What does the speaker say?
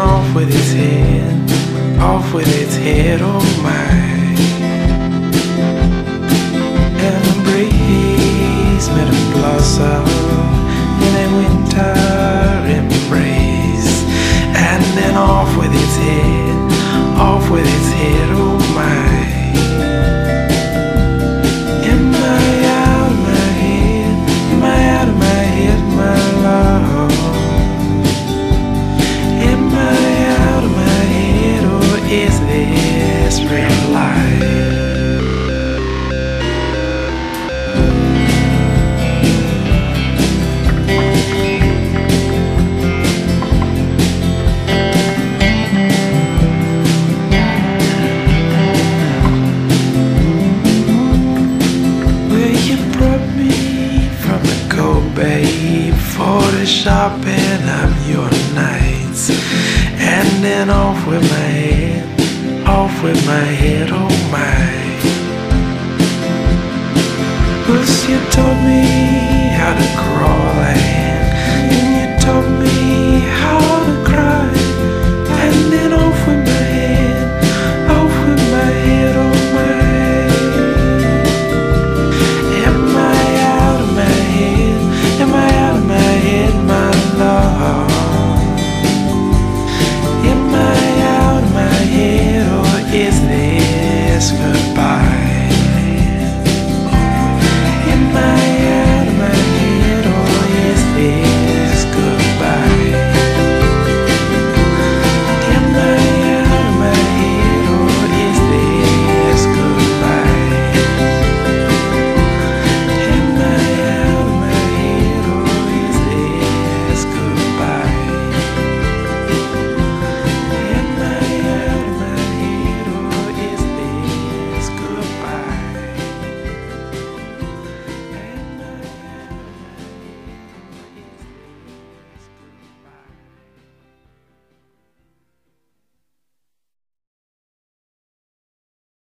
off with its head, oh my. And the breeze made a blossom in a winter embrace. And then off with its head, oh my. Am I out of my head? Am I out of my head, my love? Am I out of my head, or is this real life? Babe, photoshopping up your nights. And then off with my head, oh my. First you taught me how to crawl